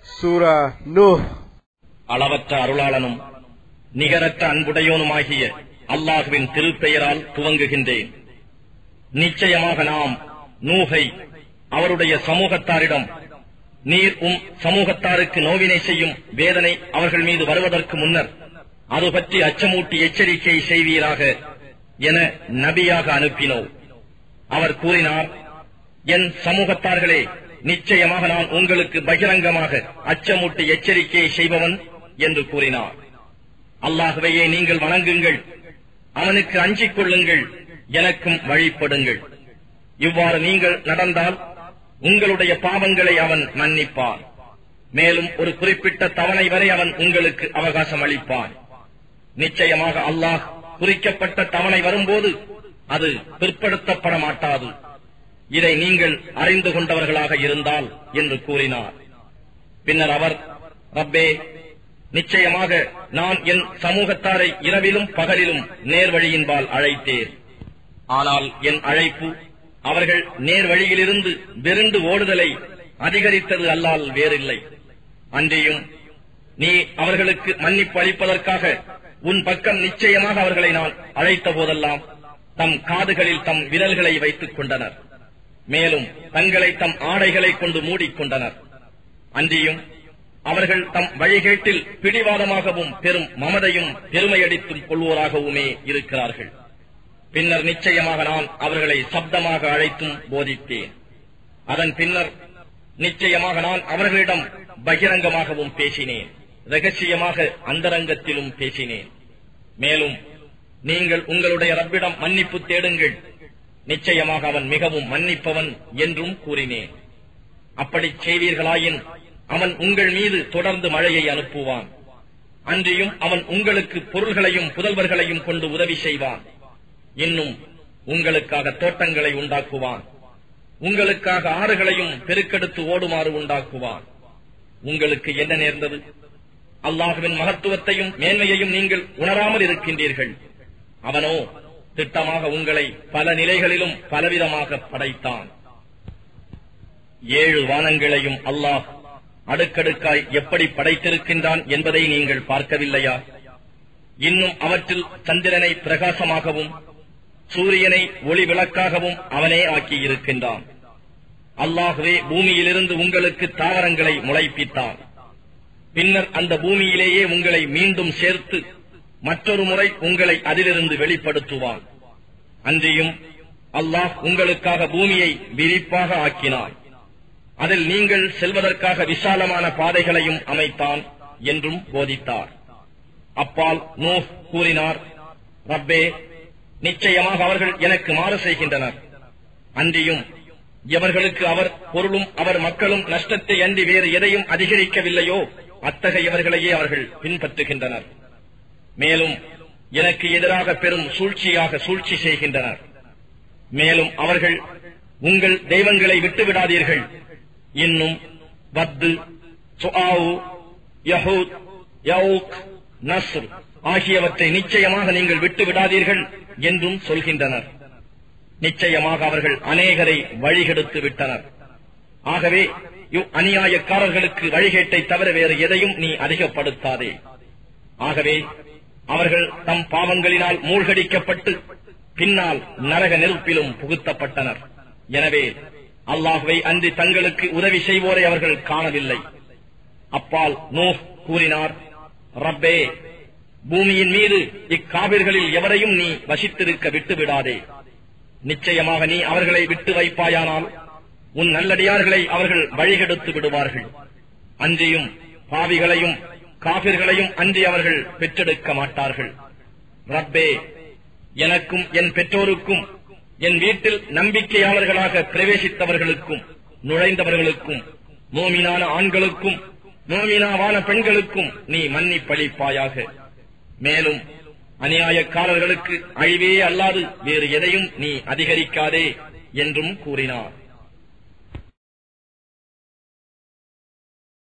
சூரா நூஹ். அளவற்ற அருளாளனும் நிகரற்ற அன்புடையோனுமாகிய அல்லாஹுவின் திருப்பெயரால் துவங்குகின்றேன். நிச்சயமாக நாம் நூஹை அவருடைய சமூகத்தாரிடம், நீர் சமூகத்தாருக்கு நோவினை செய்யும் வேதனை அவர்கள் மீது வருவதற்கு முன்னர் அது பற்றி அச்சமூட்டி எச்சரிக்கை செய்வீராக என நபியாக அனுப்பினோம். அவர் கூறினார், என் சமூகத்தார்களே, நிச்சயமாக நான் உங்களுக்கு பகிரங்கமாக அச்சமூட்டி எச்சரிக்கையை செய்பவன் என்று கூறினார். அல்லாஹ்வையே நீங்கள் வணங்குங்கள், அவனுக்கு அஞ்சிக் கொள்ளுங்கள், எனக்கும் வழிபடுங்கள். இவ்வாறு நீங்கள் நடந்தால் உங்களுடைய பாவங்களை அவன் மன்னிப்பான். மேலும் ஒரு குறிப்பிட்ட தவணை வரை அவன் உங்களுக்கு அவகாசம் அளிப்பான். நிச்சயமாக அல்லாஹ் குறிக்கப்பட்ட தவணை வரும்போது அது பிற்படுத்தப்பட மாட்டாது. இதை நீங்கள் அறிந்து கொண்டவர்களாக இருந்தால் என்று கூறினார். பின்னர் அவர், ரப்பே, நிச்சயமாக நான் என் சமூகத்தாரை இரவிலும் பகலிலும் நேர்வழியின்பால் அழைத்தேன். ஆனால் என் அழைப்பு அவர்கள் நேர்வழியிலிருந்து விருண்டு ஓடுதலை அதிகரித்தது அல்லால் வேறில்லை. அன்றியும் நீ அவர்களுக்கு மன்னிப்பு அளிப்பதற்காக உன் பக்கம் நிச்சயமாக அவர்களை நான் அழைத்த போதெல்லாம் தம் காதுகளில் தம் விரல்களை வைத்துக் கொண்டனர். மேலும் தங்களை தம் ஆடைகளை கொண்டு மூடிக்கொண்டனர். அன்றியும் அவர்கள் தம் வழிகேட்டில் பிடிவாதமாகவும் பெரும் மமதையும் பெருமையடித்தும் கொள்வோராகவுமே இருக்கிறார்கள். பின்னர் நிச்சயமாக நான் அவர்களை சப்தமாக அழைத்தும் போதித்தேன். அதன் பின்னர் நிச்சயமாக நான் அவர்களிடம் பகிரங்கமாகவும் பேசினேன், ரகசியமாக அந்தரங்கத்திலும் பேசினேன். மேலும் நீங்கள் உங்களுடைய ரப்பிடம் மன்னிப்பு தேடுங்கள், நிச்சயமாக அவன் மிகவும் மன்னிப்பவன் என்றும் கூறினேன். அப்படி செய்வீர்களாயின் அவன் உங்கள் மீது தொடர்ந்து மழையை அனுப்புவான். அன்றியும் அவன் உங்களுக்கு பொருள்களையும் புதல்வர்களையும் கொண்டு உதவி செய்வான். இன்னும் உங்களுக்காக தோட்டங்களை உண்டாக்குவான். உங்களுக்காக ஆறுகளையும் பெருக்கெடுத்து ஓடுமாறு உண்டாக்குவான். உங்களுக்கு என்ன நேர்ந்தது? அல்லாஹுவின் மகத்துவத்தையும் மேன்மையையும் நீங்கள் உணராமல் இருக்கின்றீர்கள். அவனோ திட்டமாக உங்களை பல நிலைகளிலும் பலவிதமாக படைத்தான். 7 வானங்களையும் அல்லாஹ் அடுக்கடுக்காய் எப்படி படைத்திருக்கின்றான் என்பதை நீங்கள் பார்க்கவில்லையா? இன்னும் அவற்றில் சந்திரனை பிரகாசமாகவும் சூரியனை ஒளி விளக்காகவும் அவனே ஆக்கியிருக்கின்றான். அல்லாஹ்வே பூமியிலிருந்து உங்களுக்கு தாவரங்களை முளைப்பித்தான். பின்னர் அந்த பூமியிலேயே உங்களை மீண்டும் சேர்த்து மற்றொரு முறை உங்களை அதிலிருந்து வெளிப்படுத்துவான். அன்றியும் அல்லாஹ் உங்களுக்காக பூமியை விரிப்பாக ஆக்கினான். அதில் நீங்கள் செல்வதற்காக விசாலமான பாதைகளையும் அமைத்தான் என்றும் போதித்தார். அப்பால் நூஹ் கூறினார், ரப்பே, நிச்சயமாக அவர்கள் எனக்கு மாறு செய்கின்றனர். அன்றியும் எவர்களுக்கு அவர் பொருளும் அவர் மக்களும் நஷ்டத்தை அன்றி வேறு எதையும் அதிகரிக்கவில்லையோ அத்தகையவர்களையே அவர்கள் பின்பற்றுகின்றனர். மேலும் எனக்கு எதிராக பெரும் சூழ்ச்சி செய்கின்றனர். மேலும் அவர்கள், உங்கள் தெய்வங்களை விட்டுவிடாதீர்கள், இன்னும் வத்து, சுஆவு, யஹூத், யவுக், நஸ்ர் ஆகியவற்றை நிச்சயமாக நீங்கள் விட்டு விடாதீர்கள் என்றும் சொல்கின்றனர். நிச்சயமாக அவர்கள் அநேகரை வழிகெடுத்து விட்டனர். ஆகவே அநியாயக்காரர்களுக்கு வழிகேட்டை தவிர வேறு எதையும் நீ அதிகப்படுத்தாதே. ஆகவே அவர்கள் தம் பாவங்களினால் மூழ்கடிக்கப்பட்டு பின்னால் நரக நெருப்பிலும் புகுத்தப்பட்டனர். எனவே அல்லாஹ்வை அன்றி தங்களுக்கு உதவி செய்வோரை அவர்கள் காணவில்லை. அப்பால் நூஹ் கூறினார், ரப்பே, பூமியின் மீது இக்காபிர்களில் எவரையும் நீ வசித்திருக்க விட்டுவிடாதே. நிச்சயமாக நீ அவர்களை விட்டு வைப்பாயானால் உன் நல்லடியார்களை அவர்கள் வழிகெடுத்து விடுவார்கள். அன்றியும் பாவிகளையும் காபிர்களையும் அன்றி அவர்கள் பெற்றெடுக்க மாட்டார்கள். ரப்பே, எனக்கும் என் பெற்றோருக்கும் என் வீட்டில் நம்பிக்கையாளர்களாக பிரவேசித்தவர்களுக்கும் நுழைந்தவர்களுக்கும் மோமினான ஆண்களுக்கும் மோமினாவான பெண்களுக்கும் நீ மன்னிப்பளிப்பாயாக. மேலும் அநியாயக்காரர்களுக்கு அழிவே அல்லாது வேறு எதையும் நீ அதிகரிக்காதே என்றும் கூறினார்.